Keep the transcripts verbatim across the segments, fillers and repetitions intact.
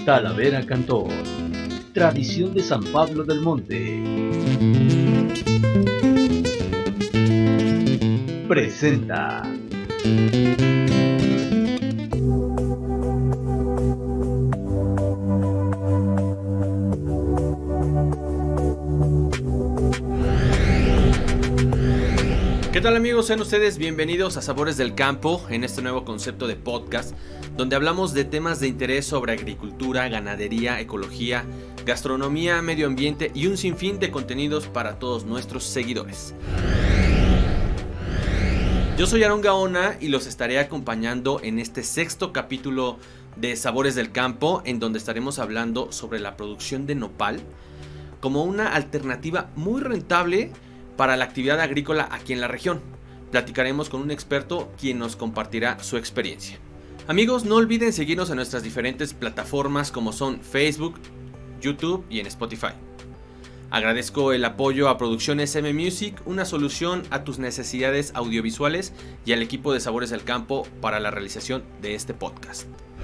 Talavera Cantor, tradición de San Pablo del Monte, presenta. ¿Qué tal, amigos? Sean ustedes bienvenidos a Sabores del Campo, en este nuevo concepto de podcast, donde hablamos de temas de interés sobre agricultura, ganadería, ecología, gastronomía, medio ambiente y un sinfín de contenidos para todos nuestros seguidores. Yo soy Aarón Gaona y los estaré acompañando en este sexto capítulo de Sabores del Campo, en donde estaremos hablando sobre la producción de nopal como una alternativa muy rentable para la actividad agrícola aquí en la región. Platicaremos con un experto quien nos compartirá su experiencia. Amigos, no olviden seguirnos en nuestras diferentes plataformas como son Facebook, YouTube y en Spotify. Agradezco el apoyo a Producciones M Music, una solución a tus necesidades audiovisuales, y al equipo de Sabores del Campo para la realización de este podcast.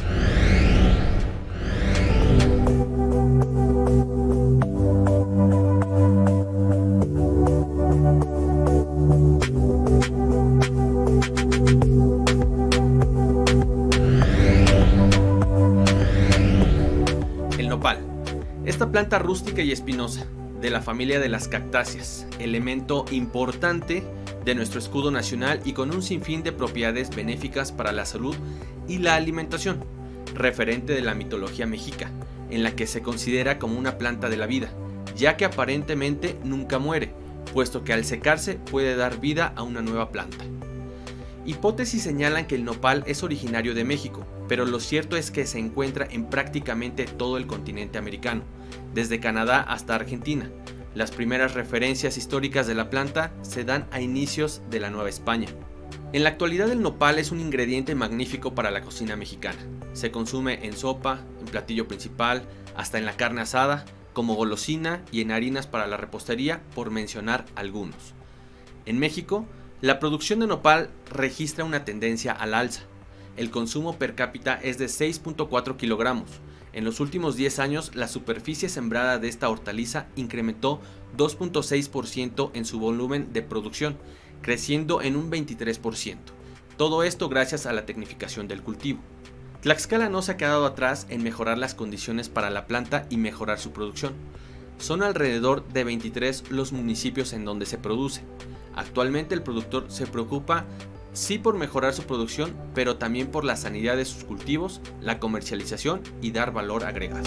Esta planta rústica y espinosa, de la familia de las cactáceas, elemento importante de nuestro escudo nacional y con un sinfín de propiedades benéficas para la salud y la alimentación, referente de la mitología mexica, en la que se considera como una planta de la vida, ya que aparentemente nunca muere, puesto que al secarse puede dar vida a una nueva planta. Hipótesis señalan que el nopal es originario de México, pero lo cierto es que se encuentra en prácticamente todo el continente americano, desde Canadá hasta Argentina. Las primeras referencias históricas de la planta se dan a inicios de la Nueva España. En la actualidad, el nopal es un ingrediente magnífico para la cocina mexicana. Se consume en sopa, en platillo principal, hasta en la carne asada, como golosina y en harinas para la repostería, por mencionar algunos. En México, la producción de nopal registra una tendencia al alza. El consumo per cápita es de seis punto cuatro kilogramos. En los últimos diez años, la superficie sembrada de esta hortaliza incrementó dos punto seis por ciento en su volumen de producción, creciendo en un veintitrés por ciento. Todo esto gracias a la tecnificación del cultivo. Tlaxcala no se ha quedado atrás en mejorar las condiciones para la planta y mejorar su producción. Son alrededor de veintitrés los municipios en donde se produce. Actualmente el productor se preocupa sí por mejorar su producción, pero también por la sanidad de sus cultivos, la comercialización y dar valor agregado.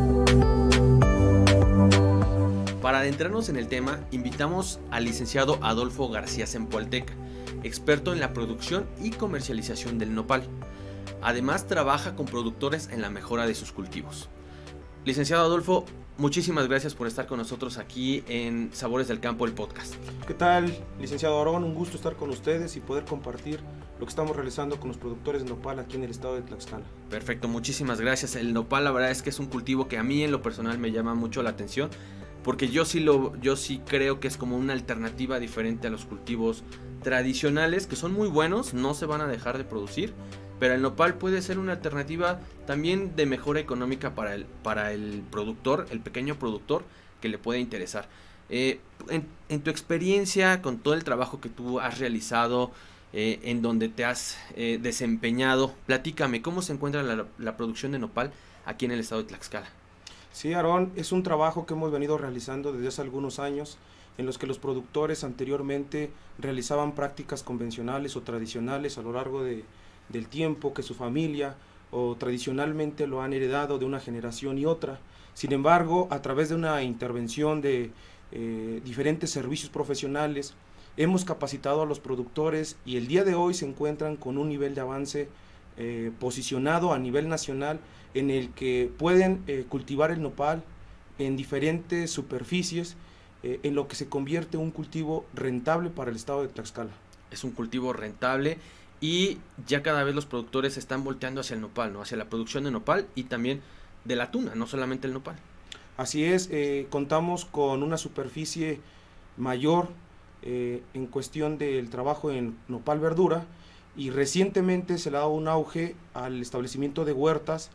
Para adentrarnos en el tema, invitamos al licenciado Adolfo García Zempoalteca, experto en la producción y comercialización del nopal. Además, trabaja con productores en la mejora de sus cultivos. Licenciado Adolfo, muchísimas gracias por estar con nosotros aquí en Sabores del Campo, el podcast. ¿Qué tal, licenciado Aarón? Un gusto estar con ustedes y poder compartir lo que estamos realizando con los productores de nopal aquí en el estado de Tlaxcala. Perfecto, muchísimas gracias. El nopal, la verdad es que es un cultivo que a mí en lo personal me llama mucho la atención, porque yo sí, lo, yo sí creo que es como una alternativa diferente a los cultivos tradicionales, que son muy buenos, no se van a dejar de producir, pero el nopal puede ser una alternativa también de mejora económica para el, para el productor, el pequeño productor, que le puede interesar. Eh, en, en tu experiencia, con todo el trabajo que tú has realizado, eh, en donde te has eh, desempeñado, platícame, ¿cómo se encuentra la, la producción de nopal aquí en el estado de Tlaxcala? Sí, Aarón, es un trabajo que hemos venido realizando desde hace algunos años, en los que los productores anteriormente realizaban prácticas convencionales o tradicionales a lo largo de del tiempo, que su familia o tradicionalmente lo han heredado de una generación y otra. Sin embargo, a través de una intervención de eh, diferentes servicios profesionales, hemos capacitado a los productores y el día de hoy se encuentran con un nivel de avance eh, posicionado a nivel nacional, en el que pueden eh, cultivar el nopal en diferentes superficies, eh, en lo que se convierte en un cultivo rentable para el estado de Tlaxcala. Es un cultivo rentable. Y ya cada vez los productores se están volteando hacia el nopal, ¿no? Hacia la producción de nopal y también de la tuna, no solamente el nopal. Así es, eh, contamos con una superficie mayor eh, en cuestión del trabajo en nopal verdura, y recientemente se le ha dado un auge al establecimiento de huertas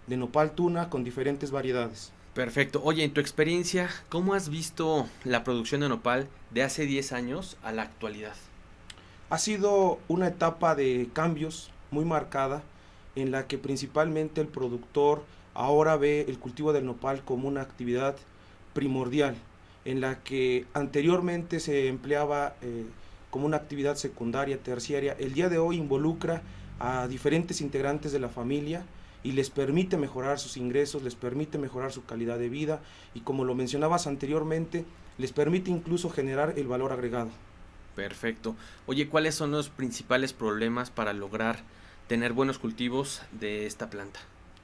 de nopal tuna con diferentes variedades. Perfecto. Oye, en tu experiencia, ¿cómo has visto la producción de nopal de hace diez años a la actualidad? Ha sido una etapa de cambios muy marcada, en la que principalmente el productor ahora ve el cultivo del nopal como una actividad primordial, en la que anteriormente se empleaba eh, como una actividad secundaria, terciaria. El día de hoy involucra a diferentes integrantes de la familia y les permite mejorar sus ingresos, les permite mejorar su calidad de vida y, como lo mencionabas anteriormente, les permite incluso generar el valor agregado. Perfecto. Oye, ¿cuáles son los principales problemas para lograr tener buenos cultivos de esta planta?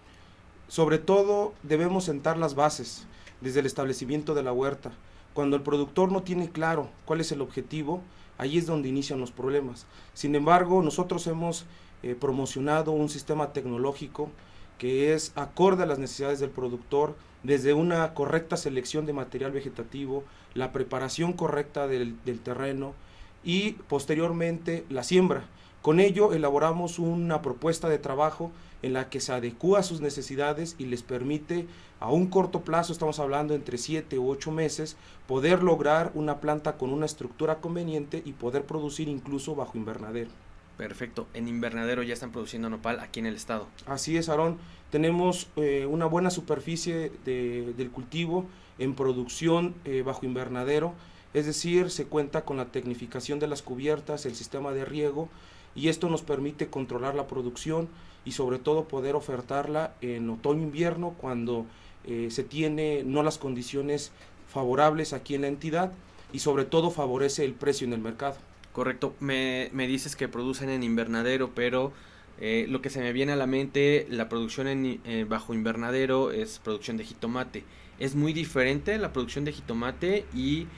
Sobre todo debemos sentar las bases desde el establecimiento de la huerta. Cuando el productor no tiene claro cuál es el objetivo, ahí es donde inician los problemas. Sin embargo, nosotros hemos eh, promocionado un sistema tecnológico que es acorde a las necesidades del productor, desde una correcta selección de material vegetativo, la preparación correcta del, del terreno y posteriormente la siembra. Con ello elaboramos una propuesta de trabajo en la que se adecúa a sus necesidades y les permite a un corto plazo, estamos hablando entre siete u ocho meses, poder lograr una planta con una estructura conveniente y poder producir incluso bajo invernadero. Perfecto. En invernadero ya están produciendo nopal aquí en el estado. Así es, Aarón. Tenemos eh, una buena superficie de, del cultivo en producción eh, bajo invernadero, es decir, se cuenta con la tecnificación de las cubiertas, el sistema de riego, y esto nos permite controlar la producción y sobre todo poder ofertarla en otoño-invierno cuando eh, se tiene no las condiciones favorables aquí en la entidad y sobre todo favorece el precio en el mercado. Correcto. Me, me dices que producen en invernadero, pero eh, lo que se me viene a la mente, la producción en, eh, bajo invernadero es producción de jitomate. ¿Es muy diferente la producción de jitomate y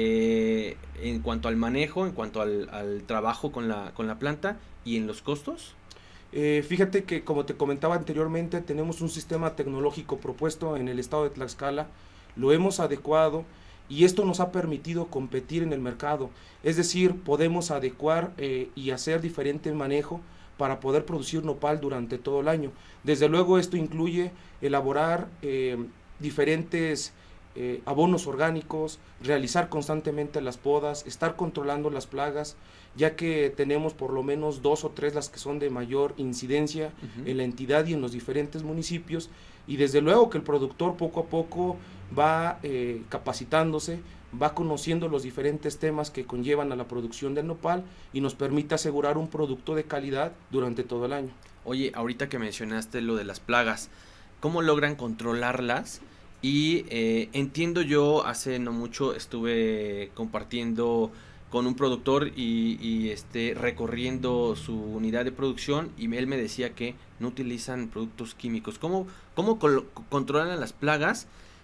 eh, en cuanto al manejo, en cuanto al, al trabajo con la, con la planta y en los costos? Eh, fíjate que, como te comentaba anteriormente, tenemos un sistema tecnológico propuesto en el estado de Tlaxcala, lo hemos adecuado y esto nos ha permitido competir en el mercado, es decir, podemos adecuar eh, y hacer diferente manejo para poder producir nopal durante todo el año. Desde luego esto incluye elaborar eh, diferentes eh, abonos orgánicos, realizar constantemente las podas, estar controlando las plagas, ya que tenemos por lo menos dos o tres las que son de mayor incidencia uh-huh. en la entidad y en los diferentes municipios, y desde luego que el productor poco a poco va eh, capacitándose, va conociendo los diferentes temas que conllevan a la producción del nopal y nos permite asegurar un producto de calidad durante todo el año. Oye, ahorita que mencionaste lo de las plagas, ¿cómo logran controlarlas? Y eh, entiendo yo, hace no mucho estuve compartiendo con un productor y, y este recorriendo su unidad de producción y él me decía que no utilizan productos químicos. ¿Cómo, cómo col- controlan las plagas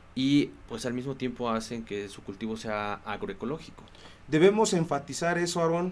y pues al mismo tiempo hacen que su cultivo sea agroecológico? Debemos enfatizar eso, Aarón.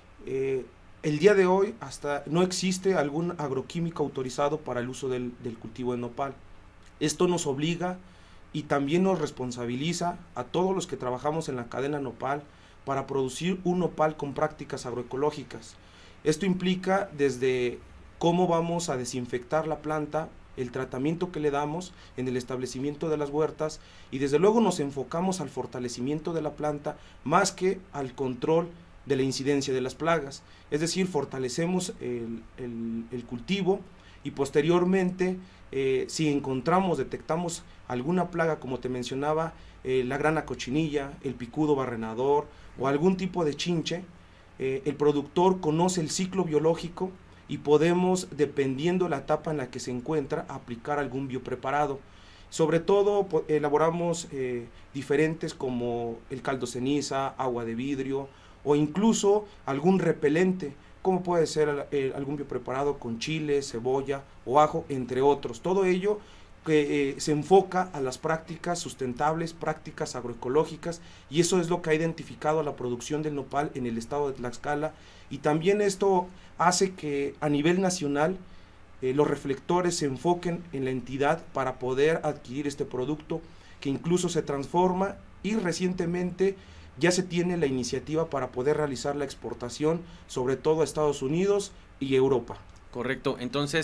Eh, el día de hoy hasta no existe algún agroquímico autorizado para el uso del, del cultivo de nopal. Esto nos obliga y también nos responsabiliza a todos los que trabajamos en la cadena nopal para producir un nopal con prácticas agroecológicas. Esto implica desde cómo vamos a desinfectar la planta, el tratamiento que le damos en el establecimiento de las huertas y desde luego nos enfocamos al fortalecimiento de la planta más que al control de la incidencia de las plagas. Es decir, fortalecemos el, el, el cultivo y posteriormente eh, si encontramos, detectamos alguna plaga, como te mencionaba, eh, la grana cochinilla, el picudo barrenador o algún tipo de chinche, eh, el productor conoce el ciclo biológico y podemos, dependiendo la etapa en la que se encuentra, aplicar algún biopreparado. Sobre todo elaboramos eh, diferentes como el caldo ceniza, agua de vidrio o incluso algún repelente, como puede ser eh, algún biopreparado con chile, cebolla o ajo, entre otros. Todo ello que eh, se enfoca a las prácticas sustentables, prácticas agroecológicas, y eso es lo que ha identificado a la producción del nopal en el estado de Tlaxcala, y también esto hace que a nivel nacional eh, los reflectores se enfoquen en la entidad para poder adquirir este producto, que incluso se transforma y recientemente ya se tiene la iniciativa para poder realizar la exportación, sobre todo a Estados Unidos y Europa. Correcto, entonces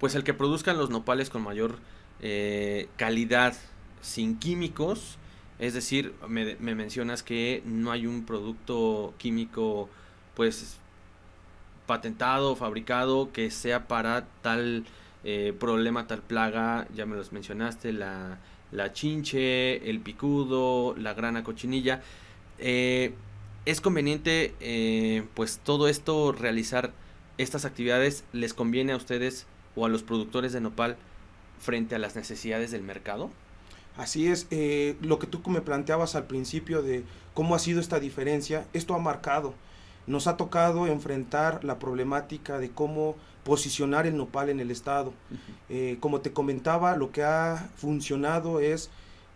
pues el que produzcan los nopales con mayor eh, calidad, sin químicos. Es decir, me, me mencionas que no hay un producto químico pues patentado, fabricado, que sea para tal eh, problema, tal plaga. Ya me los mencionaste, la, la chinche, el picudo, la grana cochinilla. Eh, es conveniente eh, pues todo esto, realizar estas actividades, ¿les conviene a ustedes o a los productores de nopal frente a las necesidades del mercado? Así es, eh, lo que tú me planteabas al principio de cómo ha sido esta diferencia, esto ha marcado, nos ha tocado enfrentar la problemática de cómo posicionar el nopal en el estado. Uh-huh. eh, como te comentaba, lo que ha funcionado es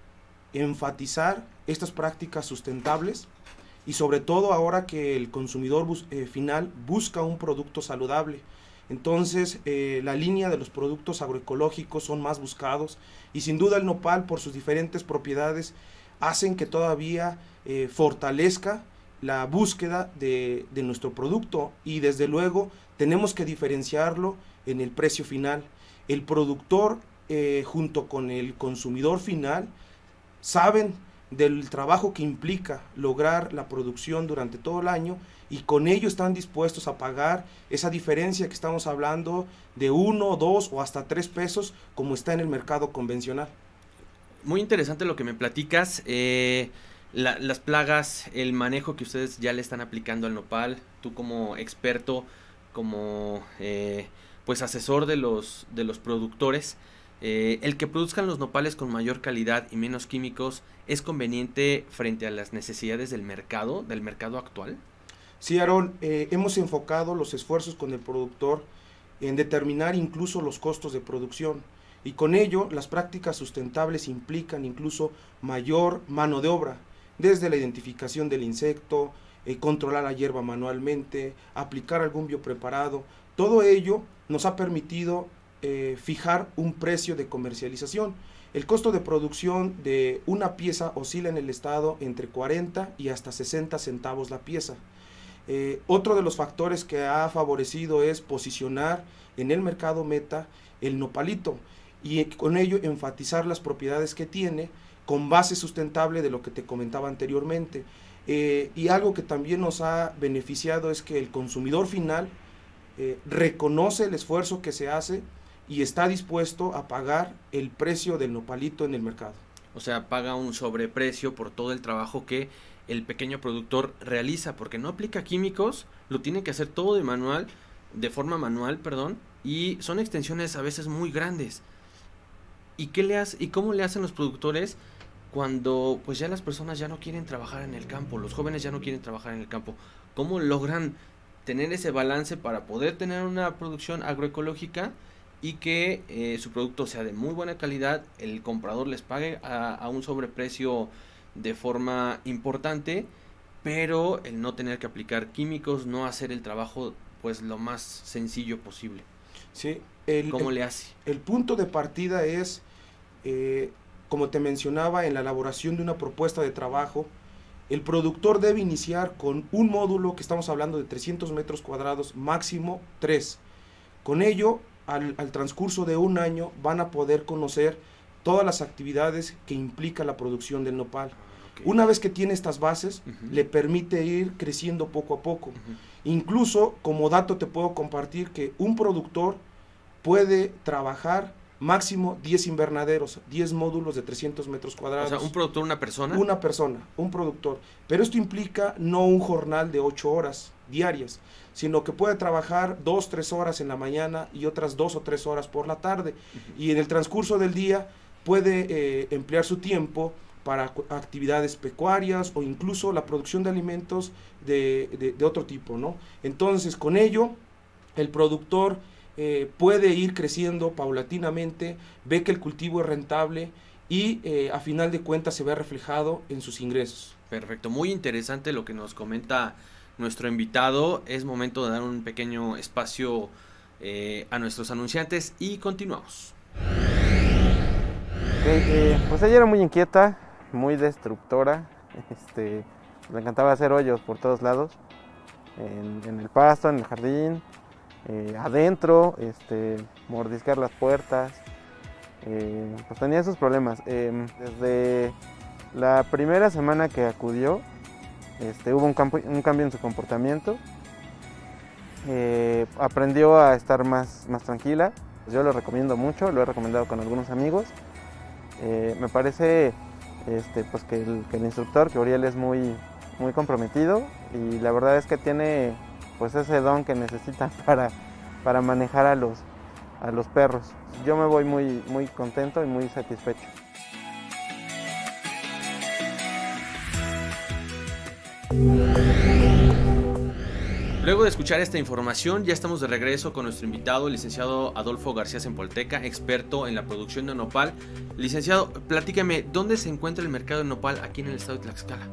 enfatizar estas prácticas sustentables y sobre todo ahora que el consumidor bus eh, final busca un producto saludable. Entonces eh, la línea de los productos agroecológicos son más buscados y sin duda el nopal por sus diferentes propiedades hacen que todavía eh, fortalezca la búsqueda de, de nuestro producto y desde luego tenemos que diferenciarlo en el precio final. El productor eh, junto con el consumidor final saben del trabajo que implica lograr la producción durante todo el año y con ello están dispuestos a pagar esa diferencia que estamos hablando de uno, dos o hasta tres pesos como está en el mercado convencional. Muy interesante lo que me platicas, eh, la, las plagas, el manejo que ustedes ya le están aplicando al nopal, tú como experto, como eh, pues asesor de los, de los productores, eh, el que produzcan los nopales con mayor calidad y menos químicos, ¿es conveniente frente a las necesidades del mercado, del mercado actual? Sí, Aarón, eh, hemos enfocado los esfuerzos con el productor en determinar incluso los costos de producción y con ello las prácticas sustentables implican incluso mayor mano de obra, desde la identificación del insecto, eh, controlar la hierba manualmente, aplicar algún biopreparado. Todo ello nos ha permitido eh, fijar un precio de comercialización. El costo de producción de una pieza oscila en el estado entre cuarenta y hasta sesenta centavos la pieza. Eh, otro de los factores que ha favorecido es posicionar en el mercado meta el nopalito y con ello enfatizar las propiedades que tiene con base sustentable de lo que te comentaba anteriormente. Eh, y algo que también nos ha beneficiado es que el consumidor final eh, reconoce el esfuerzo que se hace y está dispuesto a pagar el precio del nopalito en el mercado. O sea, paga un sobreprecio por todo el trabajo que el pequeño productor realiza, porque no aplica químicos, lo tiene que hacer todo de manual, de forma manual, perdón, y son extensiones a veces muy grandes. ¿Y qué le hace, y cómo le hacen los productores cuando pues ya las personas ya no quieren trabajar en el campo, los jóvenes ya no quieren trabajar en el campo? ¿Cómo logran tener ese balance para poder tener una producción agroecológica y que eh, su producto sea de muy buena calidad, el comprador les pague a, a un sobreprecio de forma importante, pero el no tener que aplicar químicos, no hacer el trabajo pues lo más sencillo posible? Sí, el, ¿Cómo el, le hace? El punto de partida es, eh, como te mencionaba, en la elaboración de una propuesta de trabajo, el productor debe iniciar con un módulo que estamos hablando de trescientos metros cuadrados, máximo tres. Con ello, al, al transcurso de un año, van a poder conocer todas las actividades que implica la producción del nopal. Okay. Una vez que tiene estas bases, uh-huh. le permite ir creciendo poco a poco. Uh-huh. Incluso, como dato te puedo compartir que un productor puede trabajar máximo diez invernaderos, diez módulos de trescientos metros cuadrados. O sea, ¿un productor, una persona? Una persona, un productor. Pero esto implica no un jornal de ocho horas diarias, sino que puede trabajar dos, tres horas en la mañana y otras dos o tres horas por la tarde. Uh-huh. Y en el transcurso del día puede eh, emplear su tiempo para actividades pecuarias o incluso la producción de alimentos de, de, de otro tipo, ¿no? Entonces, con ello, el productor eh, puede ir creciendo paulatinamente, ve que el cultivo es rentable y eh, a final de cuentas se ve reflejado en sus ingresos. Perfecto, muy interesante lo que nos comenta nuestro invitado. Es momento de dar un pequeño espacio eh, a nuestros anunciantes y continuamos. Okay, eh, pues ella era muy inquieta, muy destructora, este, le encantaba hacer hoyos por todos lados, en, en el pasto, en el jardín, eh, adentro, este, mordisquear las puertas, eh, pues tenía esos problemas. Eh, desde la primera semana que acudió, este, hubo un, campo, un cambio en su comportamiento, eh, aprendió a estar más, más tranquila. Yo lo recomiendo mucho, lo he recomendado con algunos amigos. Eh, me parece este, pues que, el, que el instructor, que Uriel, es muy, muy comprometido, y la verdad es que tiene pues ese don que necesitan para, para manejar a los, a los perros. Yo me voy muy, muy contento y muy satisfecho. Luego de escuchar esta información, ya estamos de regreso con nuestro invitado, el licenciado Adolfo García Sempolteca, experto en la producción de nopal. Licenciado, platícame, ¿dónde se encuentra el mercado de nopal aquí en el estado de Tlaxcala?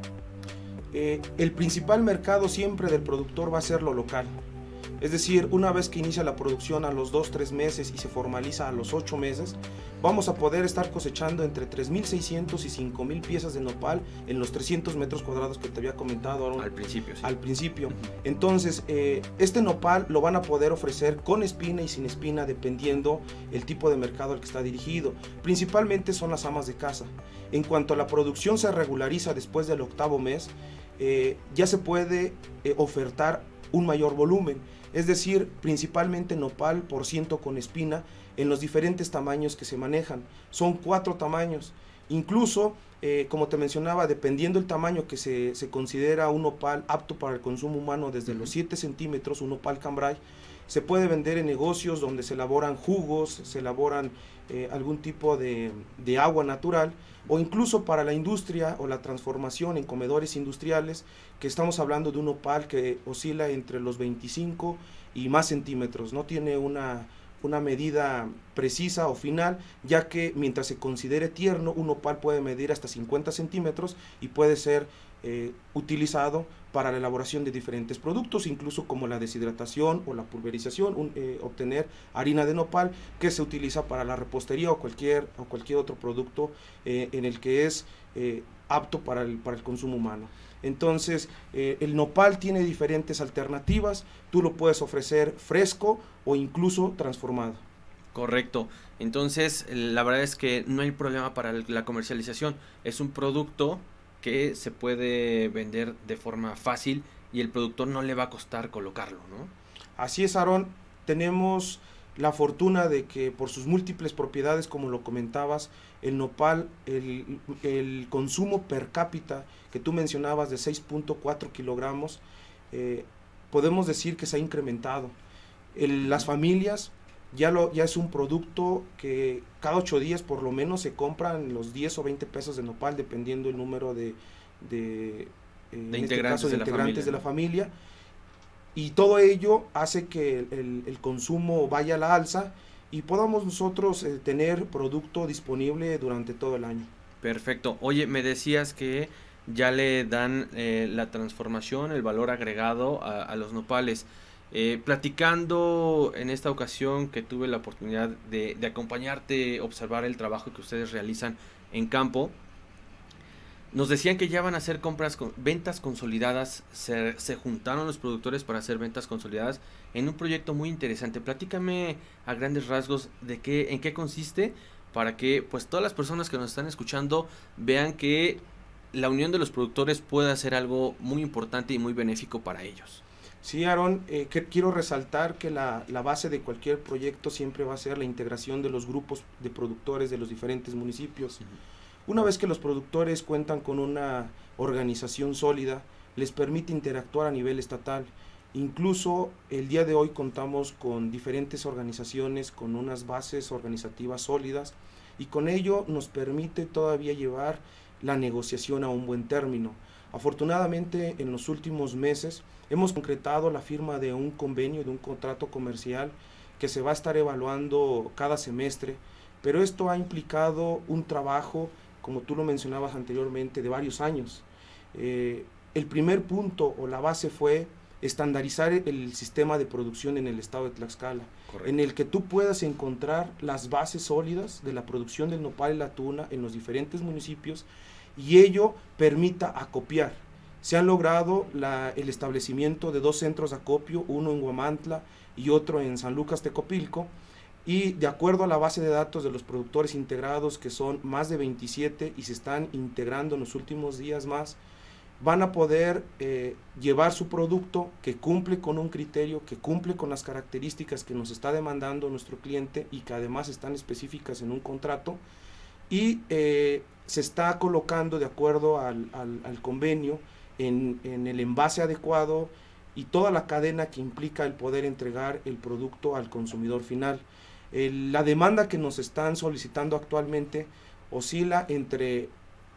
Eh, el principal mercado siempre del productor va a ser lo local. Es decir, una vez que inicia la producción a los dos, tres meses y se formaliza a los ocho meses, vamos a poder estar cosechando entre tres mil seiscientos y cinco mil piezas de nopal en los trescientos metros cuadrados que te había comentado, Aaron, al principio. Sí. Al principio. Entonces, eh, este nopal lo van a poder ofrecer con espina y sin espina, dependiendo el tipo de mercado al que está dirigido. Principalmente son las amas de casa. En cuanto a la producción se regulariza después del octavo mes, eh, ya se puede eh, ofertar un mayor volumen. Es decir, principalmente nopal por ciento con espina en los diferentes tamaños que se manejan. Son cuatro tamaños. Incluso, eh, como te mencionaba, dependiendo del tamaño que se, se considera un nopal apto para el consumo humano, desde los siete centímetros, un nopal cambray, se puede vender en negocios donde se elaboran jugos, se elaboran eh, algún tipo de, de agua natural, o incluso para la industria o la transformación en comedores industriales, que estamos hablando de un nopal que oscila entre los veinticinco y más centímetros. No tiene una, una medida precisa o final, ya que mientras se considere tierno, un nopal puede medir hasta cincuenta centímetros y puede ser eh, utilizado para la elaboración de diferentes productos, incluso como la deshidratación o la pulverización, un, eh, obtener harina de nopal que se utiliza para la repostería o cualquier, o cualquier otro producto eh, en el que es eh, apto para el, para el consumo humano. Entonces, eh, el nopal tiene diferentes alternativas, tú lo puedes ofrecer fresco o incluso transformado. Correcto, entonces la verdad es que no hay problema para la comercialización, es un producto que se puede vender de forma fácil y el productor no le va a costar colocarlo, ¿no? Así es, Aarón, tenemos la fortuna de que por sus múltiples propiedades, como lo comentabas, el nopal, el, el consumo per cápita que tú mencionabas de seis punto cuatro kilogramos, eh, podemos decir que se ha incrementado. El, las familias ya, lo, ya es un producto que cada ocho días por lo menos se compran los diez o veinte pesos de nopal, dependiendo el número de, de, eh, de en integrantes, este caso, de de, integrantes la de la familia. Y todo ello hace que el, el, el consumo vaya a la alza y podamos nosotros eh, tener producto disponible durante todo el año. Perfecto. Oye, me decías que ya le dan eh, la transformación, el valor agregado a, a los nopales. Eh, platicando en esta ocasión que tuve la oportunidad de, de acompañarte, observar el trabajo que ustedes realizan en campo, nos decían que ya van a hacer compras, con, ventas consolidadas, se, se juntaron los productores para hacer ventas consolidadas en un proyecto muy interesante. Platícame a grandes rasgos de qué, en qué consiste, para que pues todas las personas que nos están escuchando vean que la unión de los productores puede hacer algo muy importante y muy benéfico para ellos. Sí, Aarón, eh, que quiero resaltar que la, la base de cualquier proyecto siempre va a ser la integración de los grupos de productores de los diferentes municipios. Uh-huh. Una vez que los productores cuentan con una organización sólida, les permite interactuar a nivel estatal. Incluso el día de hoy contamos con diferentes organizaciones, con unas bases organizativas sólidas, y con ello nos permite todavía llevar la negociación a un buen término. Afortunadamente, en los últimos meses hemos concretado la firma de un convenio, de un contrato comercial que se va a estar evaluando cada semestre, pero esto ha implicado un trabajo, como tú lo mencionabas anteriormente, de varios años. Eh, el primer punto o la base fue estandarizar el sistema de producción en el estado de Tlaxcala. Correcto. En el que tú puedas encontrar las bases sólidas de la producción del nopal y la tuna en los diferentes municipios, y ello permita acopiar. Se han logrado la, el establecimiento de dos centros de acopio, uno en Huamantla y otro en San Lucas Tecopilco, y de acuerdo a la base de datos de los productores integrados, que son más de veintisiete y se están integrando en los últimos días más, van a poder eh, llevar su producto que cumple con un criterio, que cumple con las características que nos está demandando nuestro cliente y que además están específicas en un contrato, y eh, se está colocando de acuerdo al, al, al convenio en, en el envase adecuado y toda la cadena que implica el poder entregar el producto al consumidor final. El, la demanda que nos están solicitando actualmente oscila entre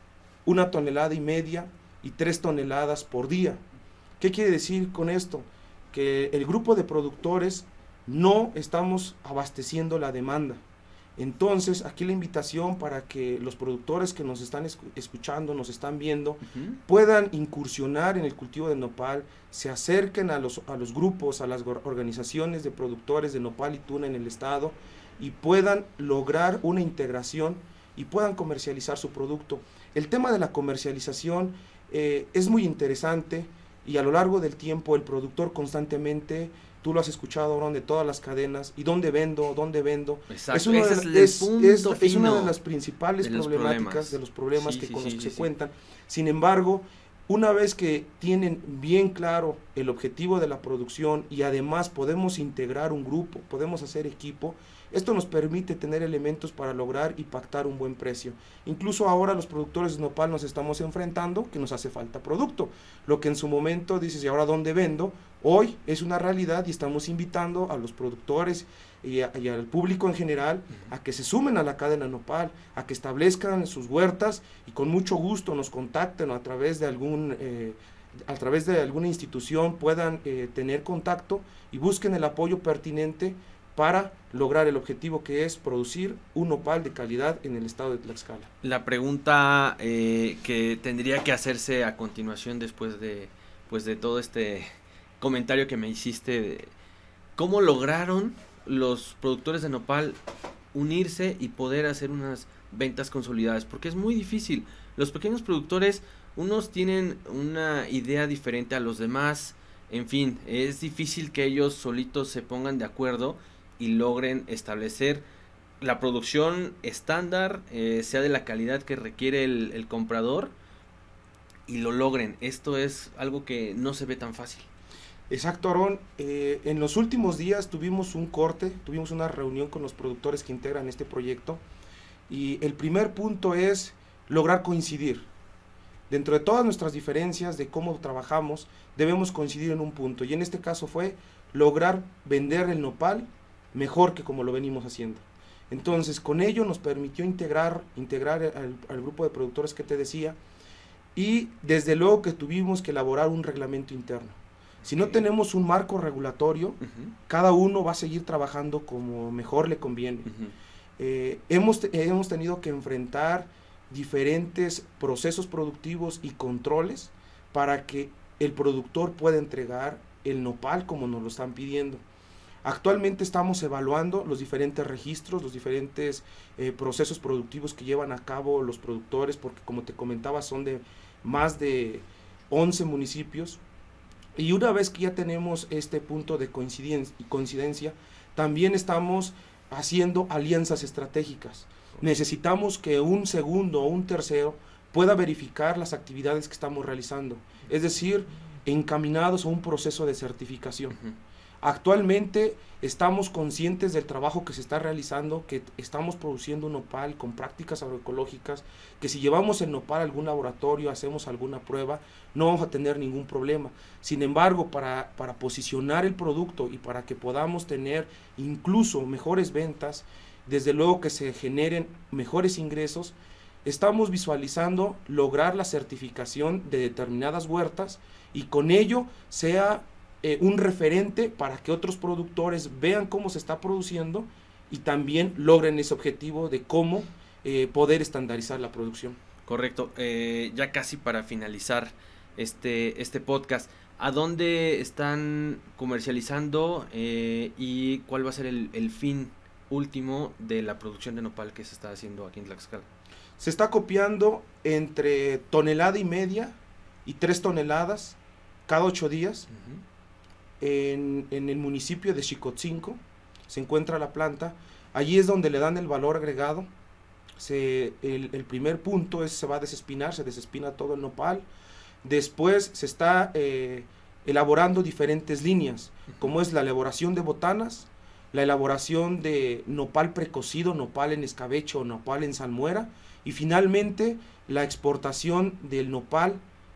una tonelada y media y tres toneladas por día. ¿Qué quiere decir con esto? Que el grupo de productores no estamos abasteciendo la demanda. Entonces, aquí la invitación para que los productores que nos están escuchando, nos están viendo, uh-huh. puedan incursionar en el cultivo de nopal, se acerquen a los, a los grupos, a las organizaciones de productores de nopal y tuna en el estado y puedan lograr una integración y puedan comercializar su producto. El tema de la comercialización eh, es muy interesante y a lo largo del tiempo el productor constantemente, tú lo has escuchado, Aaron, de todas las cadenas, y dónde vendo, dónde vendo. Exacto, es, uno ese de, es, el es, punto es, es fino una de las principales de problemáticas, problemas. de los problemas sí, que sí, con los sí, que sí, se sí. cuentan. Sin embargo, una vez que tienen bien claro el objetivo de la producción y además podemos integrar un grupo, podemos hacer equipo, esto nos permite tener elementos para lograr y pactar un buen precio. Incluso ahora los productores de nopal nos estamos enfrentando que nos hace falta producto. Lo que en su momento dices, ¿y ahora dónde vendo? Hoy es una realidad y estamos invitando a los productores y, a, y al público en general a que se sumen a la cadena nopal, a que establezcan sus huertas y con mucho gusto nos contacten a través de algún... Eh, a través de alguna institución puedan eh, tener contacto y busquen el apoyo pertinente para lograr el objetivo que es producir un nopal de calidad en el estado de Tlaxcala. La pregunta eh, que tendría que hacerse a continuación después de, pues de todo este comentario que me hiciste, de ¿cómo lograron los productores de nopal unirse y poder hacer unas ventas consolidadas? Porque es muy difícil. Los pequeños productores, unos tienen una idea diferente a los demás, en fin, es difícil que ellos solitos se pongan de acuerdo y logren establecer la producción estándar, eh, sea de la calidad que requiere el, el comprador, y lo logren. Esto es algo que no se ve tan fácil. Exacto, Aarón. Eh, en los últimos días tuvimos un corte, tuvimos una reunión con los productores que integran este proyecto, y el primer punto es lograr coincidir. Dentro de todas nuestras diferencias de cómo trabajamos, debemos coincidir en un punto, y en este caso fue lograr vender el nopal mejor que como lo venimos haciendo. Entonces, con ello nos permitió integrar, integrar al, al grupo de productores que te decía, y desde luego que tuvimos que elaborar un reglamento interno. Si no tenemos un marco regulatorio, uh-huh. cada uno va a seguir trabajando como mejor le conviene. Uh-huh. eh, hemos, te, hemos tenido que enfrentar diferentes procesos productivos y controles para que el productor pueda entregar el nopal como nos lo están pidiendo. Actualmente estamos evaluando los diferentes registros, los diferentes eh, procesos productivos que llevan a cabo los productores, porque como te comentaba son de más de once municipios, y una vez que ya tenemos este punto de coincidencia, coincidencia también estamos haciendo alianzas estratégicas. Necesitamos que un segundo o un tercero pueda verificar las actividades que estamos realizando, es decir, encaminados a un proceso de certificación. Uh-huh. Actualmente estamos conscientes del trabajo que se está realizando, que estamos produciendo un nopal con prácticas agroecológicas, que si llevamos el nopal a algún laboratorio, hacemos alguna prueba, no vamos a tener ningún problema. Sin embargo, para, para posicionar el producto y para que podamos tener incluso mejores ventas, desde luego que se generen mejores ingresos, estamos visualizando lograr la certificación de determinadas huertas y con ello sea Eh, un referente para que otros productores vean cómo se está produciendo y también logren ese objetivo de cómo eh, poder estandarizar la producción. Correcto. Eh, ya casi para finalizar este, este podcast, ¿a dónde están comercializando eh, y cuál va a ser el, el fin último de la producción de nopal que se está haciendo aquí en Tlaxcala? Se está copiando entre tonelada y media y tres toneladas cada ocho días. Uh-huh. En, en el municipio de Xicotzinco se encuentra la planta. Allí es donde le dan el valor agregado. Se, el, el primer punto es se va a desespinar, se desespina todo el nopal. Después se está eh, elaborando diferentes líneas, como es la elaboración de botanas, la elaboración de nopal precocido, nopal en escabeche o nopal en salmuera, y finalmente la exportación del nopal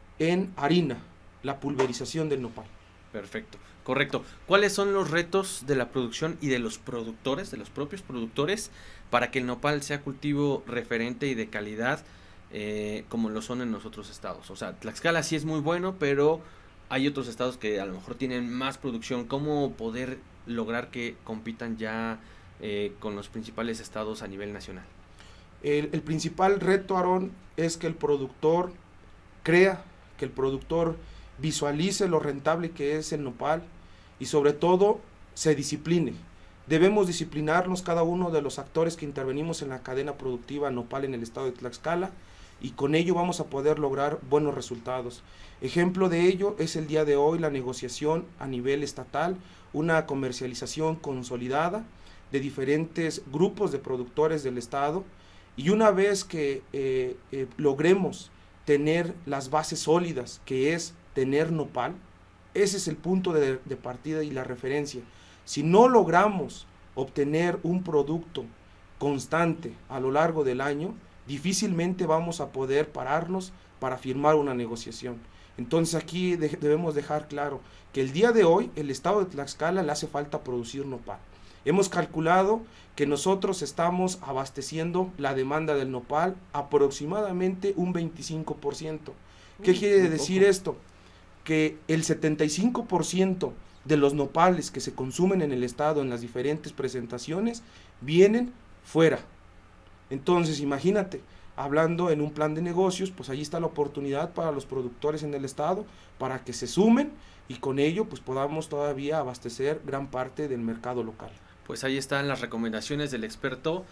en harina, la pulverización del nopal. Perfecto, correcto. ¿Cuáles son los retos de la producción y de los productores, de los propios productores, para que el nopal sea cultivo referente y de calidad, eh, como lo son en los otros estados? O sea, Tlaxcala sí es muy bueno, pero hay otros estados que a lo mejor tienen más producción. ¿Cómo poder lograr que compitan ya eh, con los principales estados a nivel nacional? El, el principal reto, Aarón, es que el productor crea, que el productor visualice lo rentable que es el nopal y sobre todo se discipline. Debemos disciplinarnos cada uno de los actores que intervenimos en la cadena productiva nopal en el estado de Tlaxcala, y con ello vamos a poder lograr buenos resultados. Ejemplo de ello es el día de hoy la negociación a nivel estatal, una comercialización consolidada de diferentes grupos de productores del estado, y una vez que eh, eh, logremos tener las bases sólidas, que es tener nopal, ese es el punto de, de partida y la referencia. Si no logramos obtener un producto constante a lo largo del año, difícilmente vamos a poder pararnos para firmar una negociación. Entonces aquí de, debemos dejar claro que el día de hoy el estado de Tlaxcala le hace falta producir nopal. Hemos calculado que nosotros estamos abasteciendo la demanda del nopal aproximadamente un veinticinco por ciento. ¿Qué quiere decir esto? Que el setenta y cinco por ciento de los nopales que se consumen en el estado en las diferentes presentaciones vienen fuera. Entonces imagínate, hablando en un plan de negocios, pues allí está la oportunidad para los productores en el estado para que se sumen y con ello pues podamos todavía abastecer gran parte del mercado local. Pues ahí están las recomendaciones del experto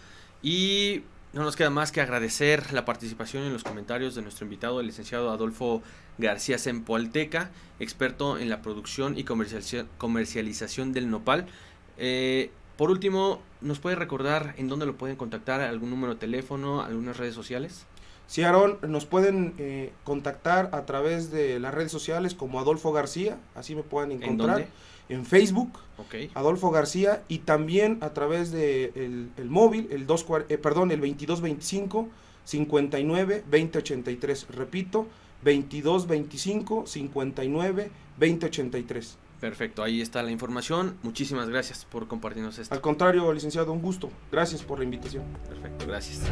y no nos queda más que agradecer la participación en los comentarios de nuestro invitado, el licenciado Adolfo García Zempoalteca, experto en la producción y comercialización, comercialización del nopal. Eh, por último, ¿nos puede recordar en dónde lo pueden contactar? ¿Algún número de teléfono? ¿Algunas redes sociales? Sí, Aarón, nos pueden eh, contactar a través de las redes sociales como Adolfo García, así me pueden encontrar. ¿En dónde? En Facebook, okay. Adolfo García, y también a través de el, el móvil, el dos, eh, perdón, el veintidós veinticinco cincuenta y nueve veinte ochenta y tres. Repito, veintidós veinticinco cincuenta y nueve veinte ochenta y tres. Perfecto, ahí está la información. Muchísimas gracias por compartirnos esto. Al contrario, licenciado, un gusto. Gracias por la invitación. Perfecto, gracias.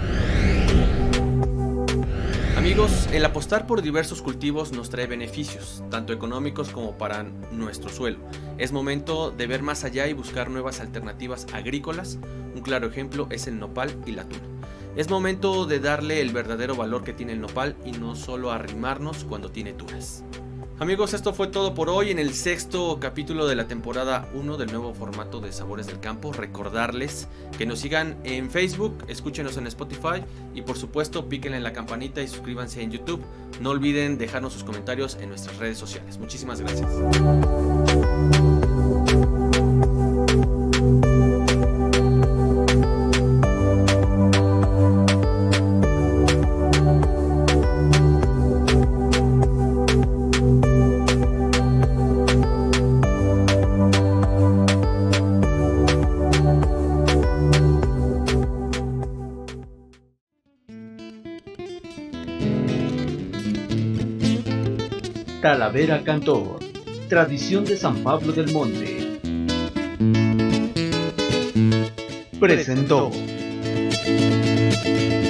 Amigos, el apostar por diversos cultivos nos trae beneficios, tanto económicos como para nuestro suelo. Es momento de ver más allá y buscar nuevas alternativas agrícolas. Un claro ejemplo es el nopal y la tuna. Es momento de darle el verdadero valor que tiene el nopal y no solo arrimarnos cuando tiene tunas. Amigos, esto fue todo por hoy en el sexto capítulo de la temporada uno del nuevo formato de Sabores del Campo. Recordarles que nos sigan en Facebook, escúchenos en Spotify y por supuesto píquenle en la campanita y suscríbanse en YouTube. No olviden dejarnos sus comentarios en nuestras redes sociales. Muchísimas gracias. Talavera Cantor, tradición de San Pablo del Monte. Presentó.